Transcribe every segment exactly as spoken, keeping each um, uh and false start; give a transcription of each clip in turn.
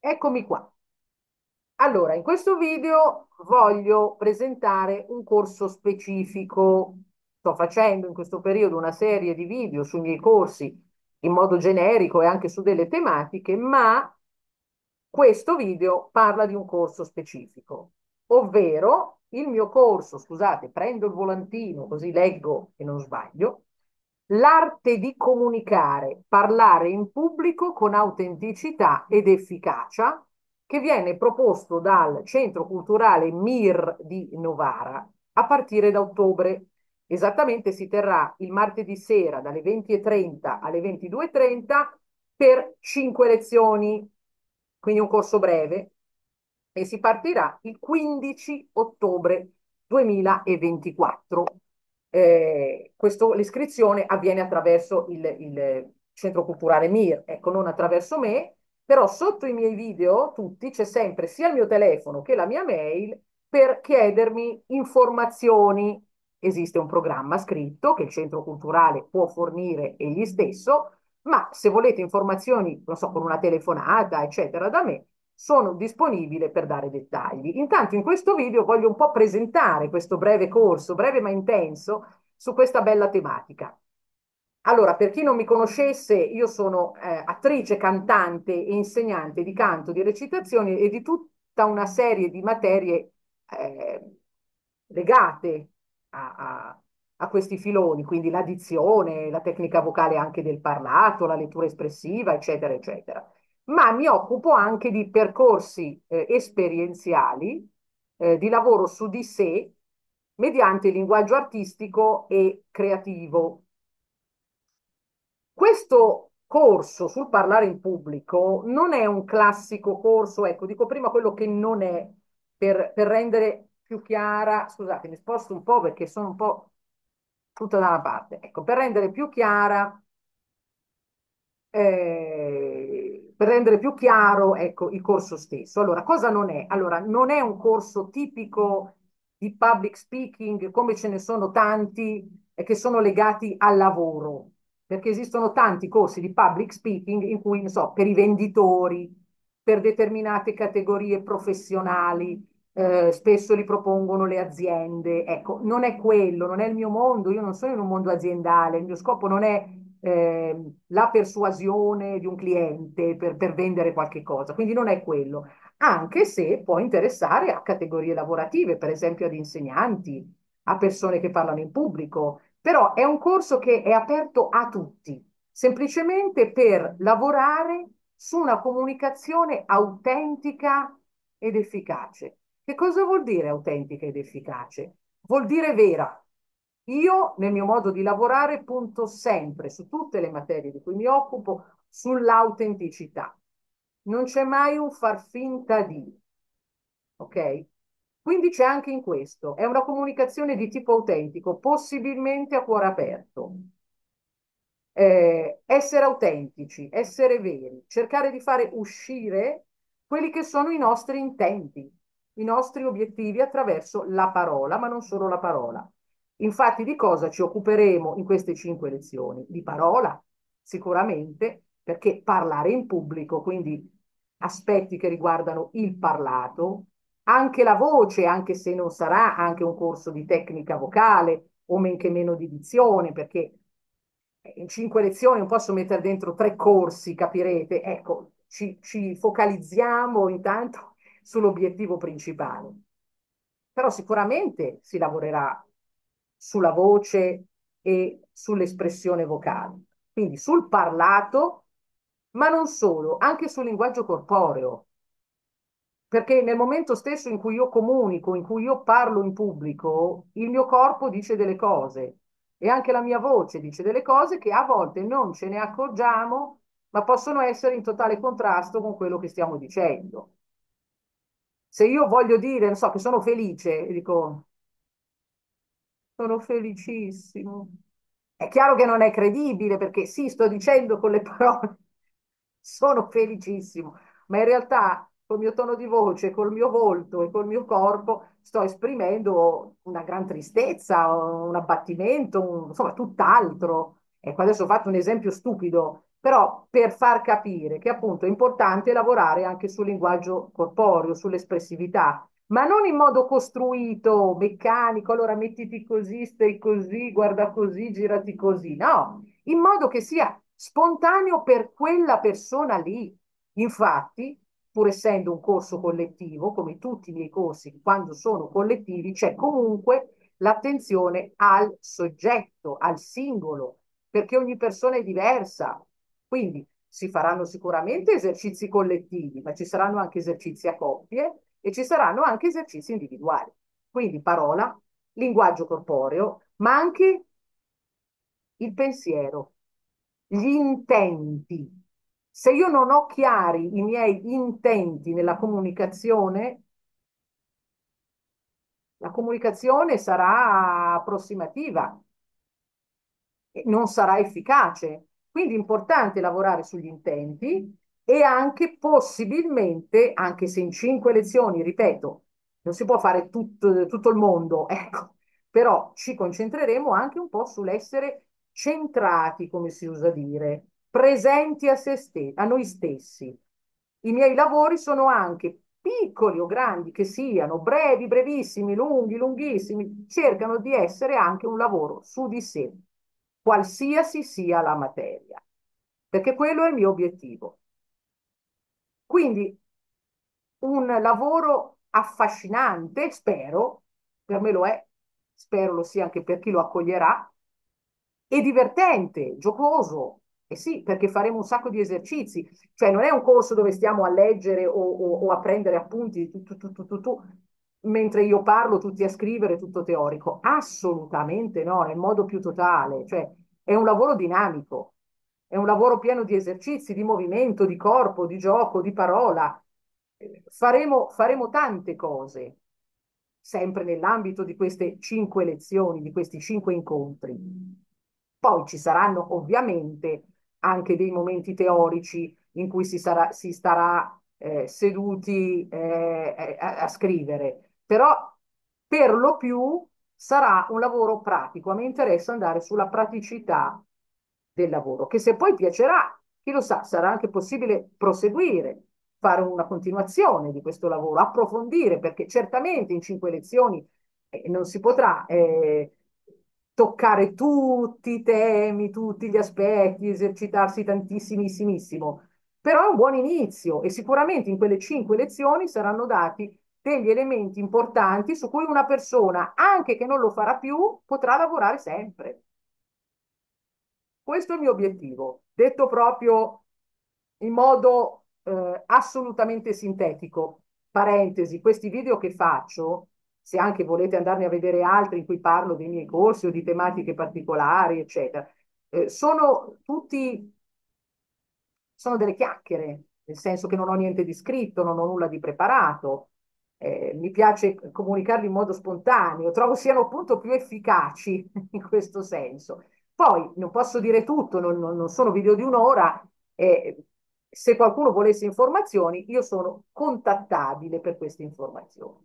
Eccomi qua. Allora, in questo video voglio presentare un corso specifico. Sto facendo in questo periodo una serie di video sui miei corsi in modo generico e anche su delle tematiche, ma questo video parla di un corso specifico, ovvero il mio corso, scusate, prendo il volantino così leggo e non sbaglio, l'arte di comunicare, parlare in pubblico con autenticità ed efficacia, che viene proposto dal Centro Culturale Mir di Novara a partire da ottobre. Esattamente si terrà il martedì sera dalle venti e trenta alle ventidue e trenta per cinque lezioni, quindi un corso breve, e si partirà il quindici ottobre duemilaventiquattro. Eh, questo, l'iscrizione avviene attraverso il, il Centro Culturale Mir, ecco, non attraverso me, però sotto i miei video, tutti, c'è sempre sia il mio telefono che la mia mail per chiedermi informazioni. Esiste un programma scritto che il Centro Culturale può fornire egli stesso, ma se volete informazioni, non so, con una telefonata, eccetera, da me, sono disponibile per dare dettagli. Intanto in questo video voglio un po' presentare questo breve corso, breve ma intenso, su questa bella tematica. Allora, per chi non mi conoscesse, io sono eh, attrice, cantante e insegnante di canto, di recitazione e di tutta una serie di materie eh, legate a, a, a questi filoni, quindi la dizione, la tecnica vocale anche del parlato, la lettura espressiva, eccetera, eccetera. Ma mi occupo anche di percorsi eh, esperienziali, eh, di lavoro su di sé mediante il linguaggio artistico e creativo. Questo corso sul parlare in pubblico non è un classico corso, ecco, dico prima quello che non è, per, per rendere più chiara, scusate, mi sposto un po' perché sono un po' tutta da una parte, ecco, per rendere più chiara, eh, per rendere più chiaro, ecco, il corso stesso. Allora, cosa non è? Allora, non è un corso tipico di public speaking, come ce ne sono tanti e che sono legati al lavoro, perché esistono tanti corsi di public speaking in cui, non so, per i venditori, per determinate categorie professionali, eh, spesso li propongono le aziende. Ecco, non è quello, non è il mio mondo, io non sono in un mondo aziendale, il mio scopo non è eh, la persuasione di un cliente per, per vendere qualche cosa, quindi non è quello, anche se può interessare a categorie lavorative, per esempio ad insegnanti, a persone che parlano in pubblico, però è un corso che è aperto a tutti, semplicemente per lavorare su una comunicazione autentica ed efficace. Che cosa vuol dire autentica ed efficace? Vuol dire vera. Io, nel mio modo di lavorare, punto sempre su tutte le materie di cui mi occupo sull'autenticità. Non c'è mai un far finta di, ok? Quindi c'è anche in questo. È una comunicazione di tipo autentico, possibilmente a cuore aperto. Eh, essere autentici, essere veri, cercare di fare uscire quelli che sono i nostri intenti, i nostri obiettivi attraverso la parola, ma non solo la parola. Infatti, di cosa ci occuperemo in queste cinque lezioni? Di parola, sicuramente, perché parlare in pubblico, quindi aspetti che riguardano il parlato, anche la voce, anche se non sarà anche un corso di tecnica vocale o men che meno di dizione, perché in cinque lezioni non posso mettere dentro tre corsi, capirete? Ecco, ci, ci focalizziamo intanto sull'obiettivo principale. Però sicuramente si lavorerà sulla voce e sull'espressione vocale, quindi sul parlato, ma non solo, anche sul linguaggio corporeo, perché nel momento stesso in cui io comunico, in cui io parlo in pubblico, il mio corpo dice delle cose e anche la mia voce dice delle cose che a volte non ce ne accorgiamo, ma possono essere in totale contrasto con quello che stiamo dicendo. Se io voglio dire, non so, che sono felice, dico, sono felicissimo. È chiaro che non è credibile perché sì, sto dicendo con le parole, sono felicissimo, ma in realtà col mio tono di voce, col mio volto e col mio corpo sto esprimendo una gran tristezza, un abbattimento, un- insomma, tutt'altro. Ecco, adesso ho fatto un esempio stupido, Però per far capire che appunto è importante lavorare anche sul linguaggio corporeo, sull'espressività, ma non in modo costruito, meccanico, allora mettiti così, stai così, guarda così, girati così, no, in modo che sia spontaneo per quella persona lì. Infatti, pur essendo un corso collettivo, come tutti i miei corsi, quando sono collettivi, c'è comunque l'attenzione al soggetto, al singolo, perché ogni persona è diversa. Quindi si faranno sicuramente esercizi collettivi, ma ci saranno anche esercizi a coppie e ci saranno anche esercizi individuali. Quindi parola, linguaggio corporeo, ma anche il pensiero, gli intenti. Se io non ho chiari i miei intenti nella comunicazione, la comunicazione sarà approssimativa, non sarà efficace. Quindi è importante lavorare sugli intenti e anche possibilmente, anche se in cinque lezioni, ripeto, non si può fare tutto, tutto il mondo, ecco, però ci concentreremo anche un po' sull'essere centrati, come si usa dire, presenti a, se ste- a noi stessi. I miei lavori sono anche piccoli o grandi che siano, brevi, brevissimi, lunghi, lunghissimi, cercano di essere anche un lavoro su di sé, qualsiasi sia la materia, perché quello è il mio obiettivo. Quindi un lavoro affascinante, spero, per me lo è, spero lo sia anche per chi lo accoglierà, e divertente, giocoso. E sì, perché faremo un sacco di esercizi, cioè non è un corso dove stiamo a leggere o, o- o a prendere appunti tu, tu, tu, tu, tu, tu, mentre io parlo, tutti a scrivere, tutto teorico. Assolutamente no, nel modo più totale, cioè è un lavoro dinamico, è un lavoro pieno di esercizi, di movimento, di corpo, di gioco, di parola. Eh, Faremo, faremo tante cose, sempre nell'ambito di queste cinque lezioni, di questi cinque incontri. Poi ci saranno ovviamente anche dei momenti teorici in cui si, sarà, si starà eh, seduti eh, a, a scrivere, però per lo più sarà un lavoro pratico. A me interessa andare sulla praticità del lavoro, che se poi piacerà, chi lo sa, sarà anche possibile proseguire, fare una continuazione di questo lavoro, approfondire, perché certamente in cinque lezioni eh, non si potrà eh, toccare tutti i temi, tutti gli aspetti, esercitarsi tantissimissimo, però è un buon inizio e sicuramente in quelle cinque lezioni saranno dati degli elementi importanti su cui una persona, anche che non lo farà più, potrà lavorare sempre. Questo è il mio obiettivo, detto proprio in modo eh, assolutamente sintetico. Parentesi, questi video che faccio, se anche volete andarne a vedere altri in cui parlo dei miei corsi o di tematiche particolari, eccetera, eh, sono tutti sono delle chiacchiere, nel senso che non ho niente di scritto, non ho nulla di preparato. Eh, mi piace comunicarli in modo spontaneo, trovo siano appunto più efficaci in questo senso. Poi non posso dire tutto, non, non- non sono video di un'ora. eh, Se qualcuno volesse informazioni, io sono contattabile per queste informazioni.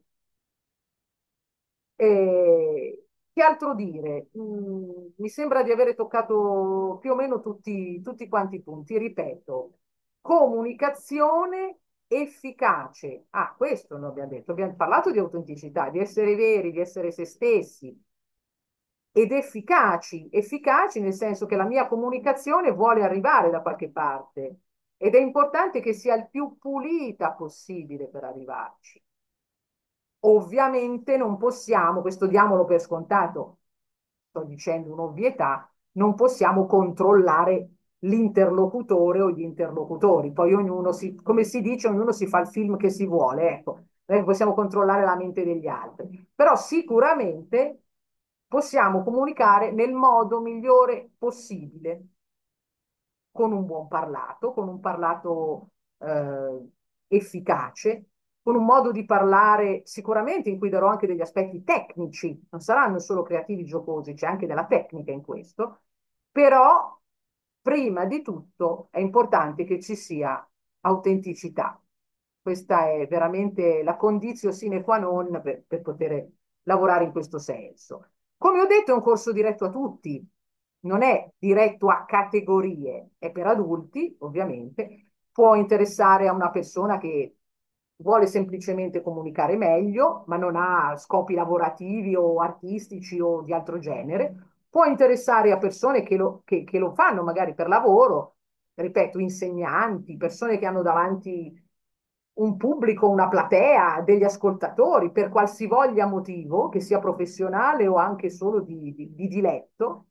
E che altro dire? Mm, mi sembra di avere toccato più o meno tutti, tutti quanti i punti. Ripeto, comunicazione efficace. Ah, questo non abbiamo detto. Abbiamo parlato di autenticità, di essere veri, di essere se stessi ed efficaci. Efficaci nel senso che la mia comunicazione vuole arrivare da qualche parte ed è importante che sia il più pulita possibile per arrivarci. Ovviamente non possiamo, questo diamolo per scontato, sto dicendo un'ovvietà, non possiamo controllare l'interlocutore o gli interlocutori. Poi ognuno si, come si dice, ognuno si fa il film che si vuole, ecco, non è che possiamo controllare la mente degli altri. Però sicuramente possiamo comunicare nel modo migliore possibile con un buon parlato, con un parlato eh, efficace, con un modo di parlare sicuramente in cui darò anche degli aspetti tecnici, non saranno solo creativi giocosi, c'è anche della tecnica in questo, però prima di tutto è importante che ci sia autenticità. Questa è veramente la condizio sine qua non per, per poter lavorare in questo senso. Come ho detto, è un corso diretto a tutti, non è diretto a categorie, è per adulti, ovviamente, può interessare a una persona che vuole semplicemente comunicare meglio, ma non ha scopi lavorativi o artistici o di altro genere, può interessare a persone che lo, che, che lo fanno magari per lavoro, ripeto, insegnanti, persone che hanno davanti un pubblico, una platea, degli ascoltatori, per qualsivoglia motivo, che sia professionale o anche solo di, di, di diletto.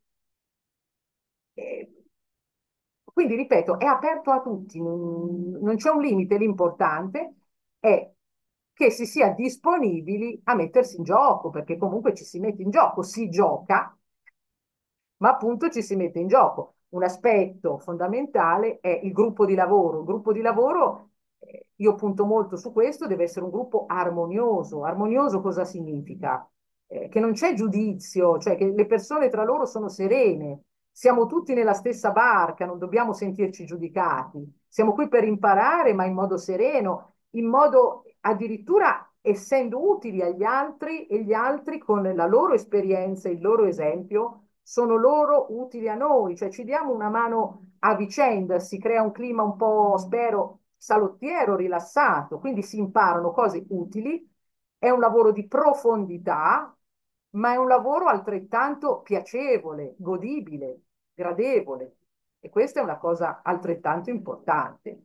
Eh, quindi, ripeto, è aperto a tutti, non, non c'è un limite, l'importante è che si sia disponibili a mettersi in gioco, perché comunque ci si mette in gioco, si gioca, ma appunto ci si mette in gioco. Un aspetto fondamentale è il gruppo di lavoro. Il gruppo di lavoro, eh, io punto molto su questo, deve essere un gruppo armonioso. Armonioso cosa significa? Eh, che non c'è giudizio, cioè che le persone tra loro sono serene, siamo tutti nella stessa barca, non dobbiamo sentirci giudicati. Siamo qui per imparare, ma in modo sereno, in modo addirittura essendo utili agli altri e gli altri con la loro esperienza, il loro esempio sono loro utili a noi, cioè ci diamo una mano a vicenda, si crea un clima un po', spero, salottiero, rilassato, quindi si imparano cose utili, è un lavoro di profondità, ma è un lavoro altrettanto piacevole, godibile, gradevole. E questa è una cosa altrettanto importante.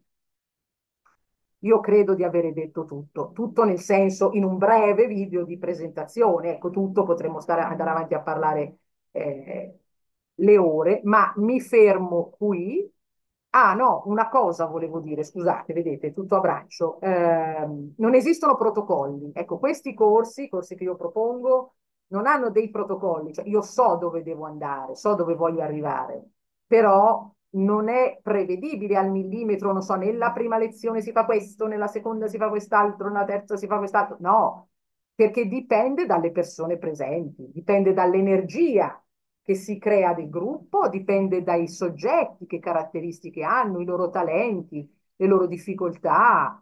Io credo di avere detto tutto, tutto nel senso in un breve video di presentazione, ecco tutto, potremmo stare, andare avanti a parlare eh, le ore, ma mi fermo qui. Ah no, una cosa volevo dire, scusate, vedete, tutto a braccio. Ehm, non esistono protocolli. Ecco, questi corsi, i corsi che io propongo, non hanno dei protocolli, cioè io so dove devo andare, so dove voglio arrivare, però non è prevedibile al millimetro, non so, nella prima lezione si fa questo, nella seconda si fa quest'altro, nella terza si fa quest'altro. No, perché dipende dalle persone presenti, dipende dall'energia che si crea del gruppo, dipende dai soggetti, che caratteristiche hanno, i loro talenti, le loro difficoltà,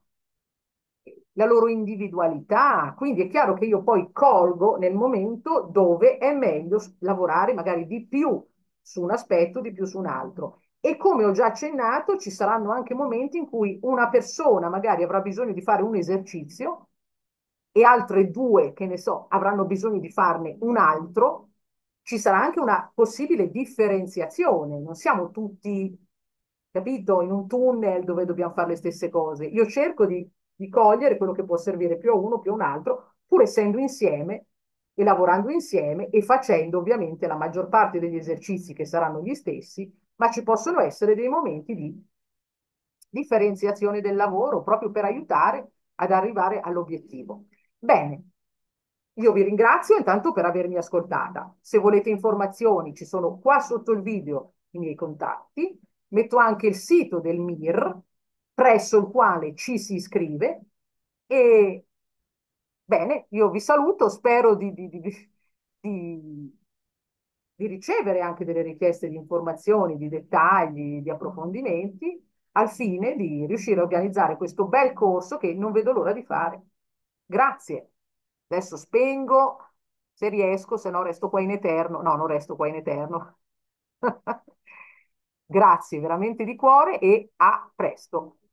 la loro individualità. Quindi è chiaro che io poi colgo nel momento dove è meglio lavorare magari di più su un aspetto, di più su un altro. E come ho già accennato, ci saranno anche momenti in cui una persona magari avrà bisogno di fare un esercizio e altre due, che ne so, avranno bisogno di farne un altro, ci sarà anche una possibile differenziazione. Non siamo tutti, capito, in un tunnel dove dobbiamo fare le stesse cose. Io cerco di, di cogliere quello che può servire più a uno, più a un altro, pur essendo insieme e lavorando insieme e facendo ovviamente la maggior parte degli esercizi che saranno gli stessi, ma ci possono essere dei momenti di differenziazione del lavoro proprio per aiutare ad arrivare all'obiettivo. Bene, io vi ringrazio intanto per avermi ascoltata. Se volete informazioni, ci sono qua sotto il video i miei contatti. Metto anche il sito del M I R, presso il quale ci si iscrive. E bene, io vi saluto, spero di, di, di, di di ricevere anche delle richieste di informazioni, di dettagli, di approfondimenti, al fine di riuscire a organizzare questo bel corso che non vedo l'ora di fare. Grazie. Adesso spengo, se riesco, se no resto qua in eterno. No, non resto qua in eterno. Grazie veramente di cuore e a presto.